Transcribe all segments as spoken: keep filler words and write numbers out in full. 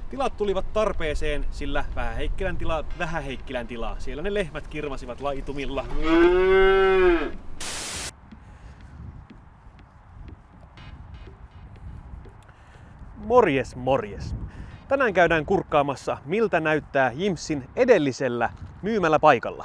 Tilat tulivat tarpeeseen, sillä Vähäheikkilän tila, Vähäheikkilän tilaa. Siellä ne lehmät kirmasivat laitumilla. Morjes, morjes. Tänään käydään kurkkaamassa, miltä näyttää Jimsin edellisellä myymäläpaikalla.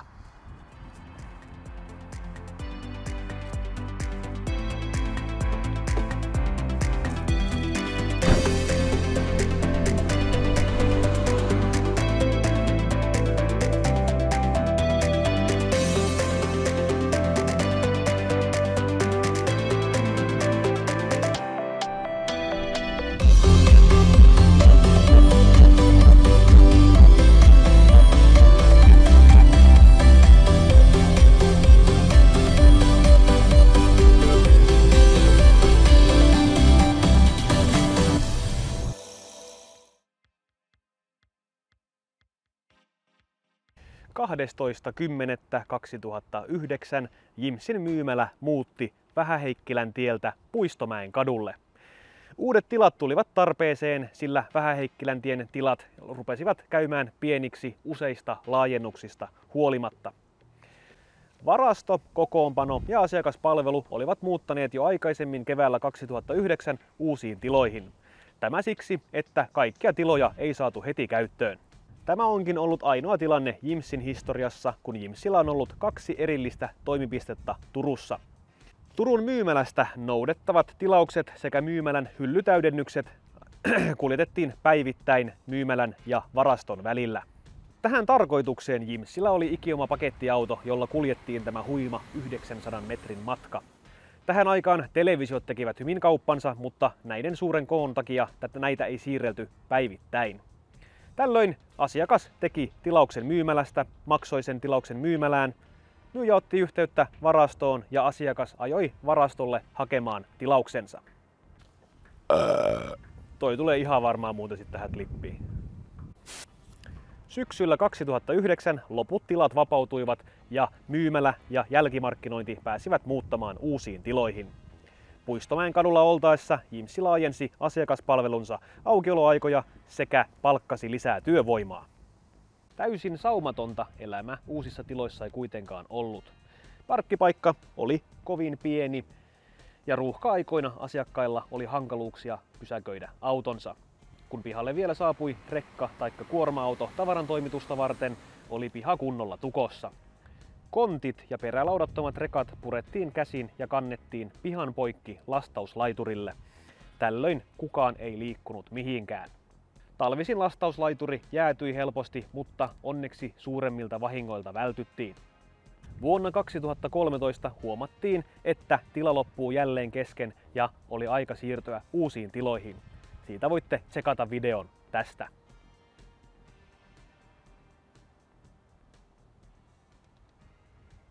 kahdestoista kymmenettä kaksituhattayhdeksän Jimsin myymälä muutti Vähäheikkilän tieltä Puistomäen kadulle. Uudet tilat tulivat tarpeeseen, sillä Vähäheikkilän tien tilat rupesivat käymään pieniksi useista laajennuksista huolimatta. Varasto, kokoonpano ja asiakaspalvelu olivat muuttaneet jo aikaisemmin keväällä kaksituhattayhdeksän uusiin tiloihin. Tämä siksi, että kaikkia tiloja ei saatu heti käyttöön. Tämä onkin ollut ainoa tilanne Jimsin historiassa, kun Jimsillä on ollut kaksi erillistä toimipistettä Turussa. Turun myymälästä noudettavat tilaukset sekä myymälän hyllytäydennykset kuljetettiin päivittäin myymälän ja varaston välillä. Tähän tarkoitukseen Jimsillä oli ikioma pakettiauto, jolla kuljettiin tämä huima yhdeksänsadan metrin matka. Tähän aikaan televisiot tekivät hyvin kauppansa, mutta näiden suuren koon takia näitä ei siirrelty päivittäin. Tällöin asiakas teki tilauksen myymälästä, maksoi sen tilauksen myymälään, myyjä otti yhteyttä varastoon ja asiakas ajoi varastolle hakemaan tilauksensa. Ää... Toi tulee ihan varmaan muuten sitten tähän klippiin. Syksyllä kaksituhattayhdeksän loput tilat vapautuivat ja myymälä ja jälkimarkkinointi pääsivät muuttamaan uusiin tiloihin. Puistomäen kadulla oltaessa Jimsi laajensi asiakaspalvelunsa aukioloaikoja sekä palkkasi lisää työvoimaa. Täysin saumatonta elämä uusissa tiloissa ei kuitenkaan ollut. Parkkipaikka oli kovin pieni ja ruuhka-aikoina asiakkailla oli hankaluuksia pysäköidä autonsa. Kun pihalle vielä saapui rekka tai kuorma-auto tavarantoimitusta varten, oli piha kunnolla tukossa. Kontit ja perälaudattomat rekat purettiin käsin ja kannettiin pihan poikki lastauslaiturille. Tällöin kukaan ei liikkunut mihinkään. Talvisin lastauslaituri jäätyi helposti, mutta onneksi suuremmilta vahingoilta vältyttiin. Vuonna kaksituhattakolmetoista huomattiin, että tila loppuu jälleen kesken ja oli aika siirtyä uusiin tiloihin. Siitä voitte tsekata videon tästä.